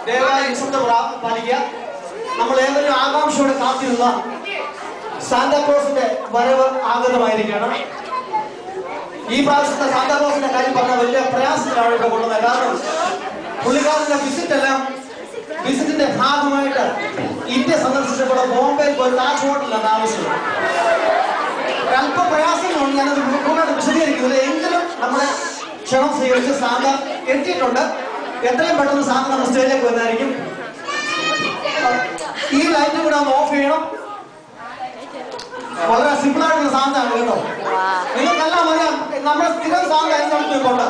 ദയവായി നിശബ്ദത പാലിക്കുക. നമ്മൾ ഏതൊരു ആകാംക്ഷയോടെ കാത്തിരുന്ന സാന്താക്ലോസിന്റെ വരവ് ആഗതമായിരിക്കണം. ഈ പ്രാവശ്യത്തെ സാന്താക്ലോസിന്റെ കാര്യം പറഞ്ഞാൽ വലിയ പ്രയാസത്തിലാണ് ഇവിടെ കൊണ്ടുവന്നത്. കാരണം പുള്ളിക്കാരന്റെ വിസിറ്റിന്റെ ഭാഗമായിട്ട് ഇന്ത്യ സന്ദർശിച്ചപ്പോൾ ബോംബെയിൽ പോയി താജ് ഹോട്ടലിലാണ് ആവശ്യമുള്ളത്. അല്പ പ്രയാസങ്ങളുണ്ട്, ഞാനത് കൂടുതൽ വിശദീകരിക്കുന്നില്ല. എങ്കിലും നമ്മുടെ ക്ഷണം സ്വീകരിച്ച് സാന്ത എത്തിയിട്ടുണ്ട്. എത്രയും പെട്ടെന്ന് സാന്ത നമ്മുടെ സ്റ്റേജിലേക്ക് വരുന്നതായിരിക്കും. ഈ ലൈറ്റ് കൂടെ ഒന്ന് ഓഫ് ചെയ്യണം. വളരെ സിമ്പിൾ ആയിട്ടുള്ള സാന്താണ് കേട്ടോ. നിങ്ങൾക്കെല്ലാം അറിയാം നമ്മുടെ സ്ഥിരം സാന്ത എന്താണ്.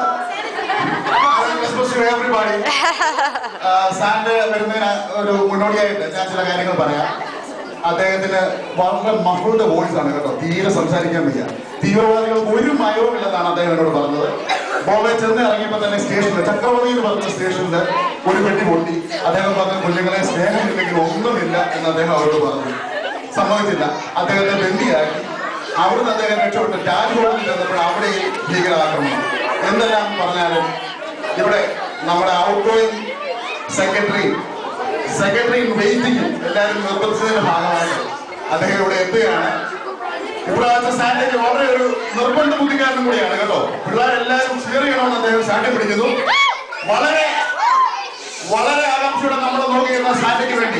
സാന്റ് വരുന്നതിന് ഒരു മുന്നോടിയായിട്ട് ഞാൻ ചില കാര്യങ്ങൾ പറയാം. അദ്ദേഹത്തിന് വളരെ മഫ്ൾഡ് വോയിസ് ആണ് കേട്ടോ, തീരെ സംസാരിക്കാൻ വയ്യ. തീവ്രവാദികൾക്ക് ഒരു മയവും ഇല്ലെന്നാണ് അദ്ദേഹം എന്നോട് പറഞ്ഞത്. ബോംബെ ചെന്ന് ഇറങ്ങിയപ്പോൾ തന്നെ സ്റ്റേഷനിൽ ചക്രവർത്തി എന്ന് പറഞ്ഞ സ്റ്റേഷനിൽ ഒരു പെട്ടി പൊട്ടി. അദ്ദേഹം പറഞ്ഞ കുഞ്ഞുങ്ങളെ സ്നേഹമില്ലെങ്കിൽ ഒന്നുമില്ല എന്ന് അദ്ദേഹം അവരോട് പറഞ്ഞു. സമ്മതിച്ചില്ല. അദ്ദേഹത്തെ ബന്ദിയാക്കി. അവിടുന്ന് അദ്ദേഹം രക്ഷപ്പെട്ട് താജ് ഹോട്ടലിൽ ചെന്നപ്പോൾ അവിടെയും ഭീകരാക്രമണം. എന്തെല്ലാം പറഞ്ഞാലും ഇവിടെ നമ്മുടെ ഔട്ട് ഗോയിങ് സെക്രട്ടറി വെയിറ്റിംഗും എല്ലാവരും നിർബന്ധിച്ചതിന്റെ ഭാഗമായിട്ട് അദ്ദേഹം ഇവിടെ എത്തുകയാണ്. ഇപ്രാവശ്യം സാന്റയ്ക്ക് വളരെ ഒരു നിർബന്ധ ബുദ്ധിക്കാരനും കൂടിയാണ് കേട്ടോ. പിള്ളേരെല്ലാവരും ഷെയർ ചെയ്യണമെന്ന് അദ്ദേഹം സാന്റ പിടിക്കുന്നു. വളരെ വളരെ ആകാംക്ഷയോടെ നമ്മൾ നോക്കിയിരുന്ന സാന്റയ്ക്ക് വേണ്ടി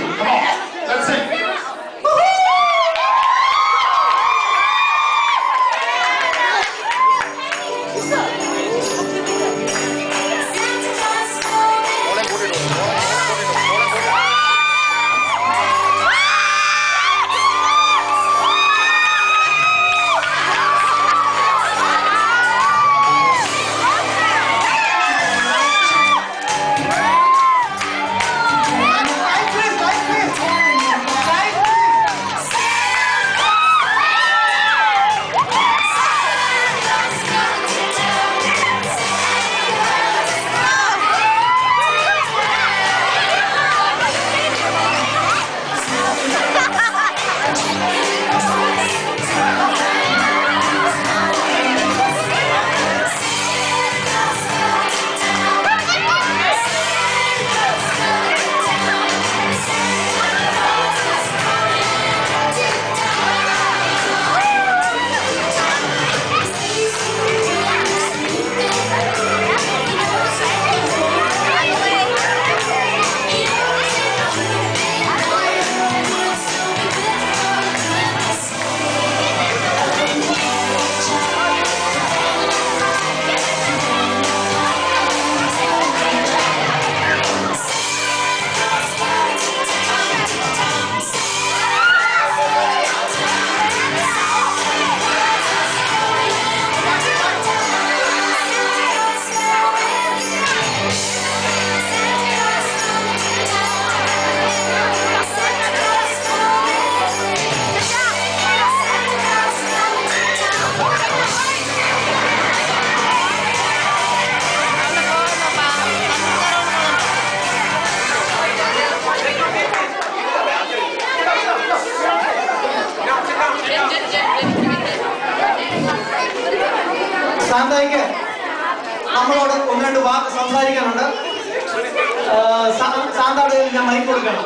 സാന്തയ്ക്ക് നമ്മളോട് ഒന്ന് രണ്ട് വാക്ക് സംസാരിക്കാനുണ്ട്. സാന്തയുടെ ഞാൻ മൈക്ക് കൊടുക്കണം.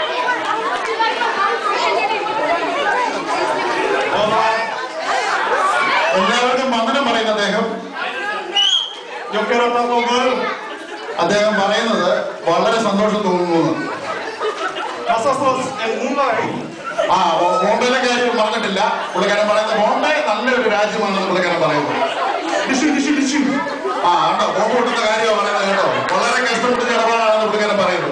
എല്ലാവർക്കും വന്ദനം പറയുന്ന അദ്ദേഹം പറയുന്നത് വളരെ സന്തോഷം തോന്നുന്നു. ബോംബെയിലെ കാര്യം പറഞ്ഞിട്ടില്ല. പുള്ളിക്കാരൻ പറയുന്നത് ബോംബെ നല്ലൊരു രാജ്യമാണെന്ന് പുള്ളിക്കാരൻ പറയുന്നത്. ഉണ്ടോ ബോംബ് പൊട്ടുന്ന കാര്യമാണ് പറയുന്നത് കേട്ടോ. വളരെ കഷ്ടപ്പെട്ട് ഇടപാടാണെന്ന് പുള്ളിക്കാരൻ പറയുന്നത്.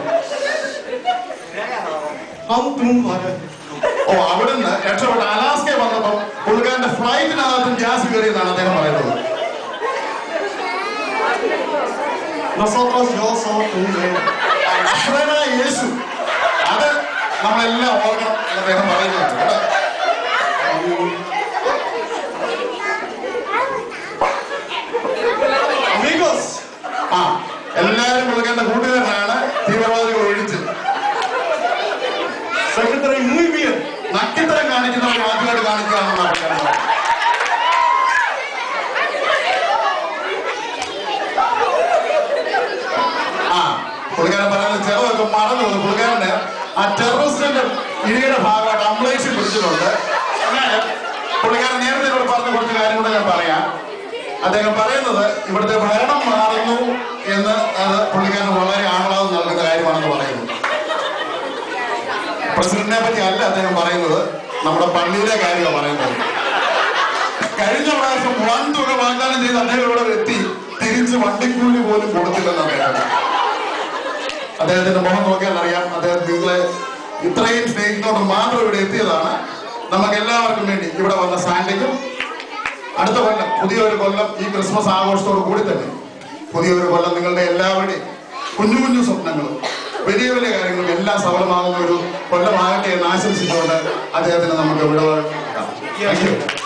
അവിടുന്ന് രക്ഷപ്പെട്ട അലാസ്ക വന്നപ്പോൾ പുള്ളിക്കാരന്റെ ഫ്ലൈറ്റിനകത്തും ഗ്യാസ് കയറിയെന്നാണ് അദ്ദേഹം പറയുന്നത്. യേശു അത് നമ്മളെല്ലാം ഓർക്കണം എന്ന് അദ്ദേഹം പറയുന്നുണ്ട് കേട്ടോ. എല്ലാരും പുള്ളിക്കാരന്റെ കൂട്ടുകാരനാണ്. തീവ്രവാദികൾ ഒഴിച്ച് നക്കിത്തരം കാണിക്കുന്നവർ ആദ്യമായിട്ട് കാണിക്കുകയാണെന്നാണ് പുള്ളിക്കാരൻ പറയുന്നത്. പറഞ്ഞാലും ചിലതൊക്കെ മറന്നു പോകുന്നു. പുള്ളിക്കാരന് ആ ടെററിസ്റ്റിന്റെ ഇടിയുടെ ഭാഗമായിട്ട് അംബ്ലേഷൻ പിടിച്ചിട്ടുണ്ട്. പുള്ളിക്കാരൻ നേരത്തെ ഇവിടെ പറഞ്ഞ കുറച്ച് കാര്യം കൂടെ ഞാൻ പറയാം. അദ്ദേഹം പറയുന്നത് ഇവിടുത്തെ ഭരണം മാറുന്നു എന്ന് അത് പുള്ളിക്കാരന് വളരെ ആഹ്ലാദം നൽകുന്ന കാര്യമാണെന്ന് പറയുന്നു. പ്രസിഡന്റിനെ പറ്റി അല്ല അദ്ദേഹം പറയുന്നത്, നമ്മുടെ പള്ളിയിലെ കാര്യമാണ് പറയുന്നത്. കഴിഞ്ഞ പ്രാവശ്യം വൻ തുക വാഗ്ദാനം ചെയ്ത് അദ്ദേഹം ഇവിടെ എത്തി തിരിച്ച് വണ്ടിക്കൂലി പോലും കൊടുത്തില്ലെന്ന് അദ്ദേഹത്തിന്റെ മുഖം നോക്കിയാൽ അറിയാം. അദ്ദേഹം നിങ്ങളെ ഇത്രയും സ്നേഹിക്കുന്നോണ്ട് മാത്രം ഇവിടെ എത്തിയതാണ്. നമുക്ക് എല്ലാവർക്കും വേണ്ടി ഇവിടെ വന്ന സാൻഡയ്ക്കും അടുത്ത കൊല്ലം പുതിയൊരു കൊല്ലം ഈ ക്രിസ്മസ് ആഘോഷത്തോടു കൂടി തന്നെ പുതിയൊരു കൊല്ലം നിങ്ങളുടെ എല്ലാവരുടെയും കുഞ്ഞു കുഞ്ഞു സ്വപ്നങ്ങളും വലിയ വലിയ കാര്യങ്ങളും എല്ലാം സഫലമാകുന്ന ഒരു കൊല്ലമാകട്ടെ എന്ന് ആശംസിച്ചുകൊണ്ട് അദ്ദേഹത്തിന് നമുക്ക് വിടവാങ്ങാം.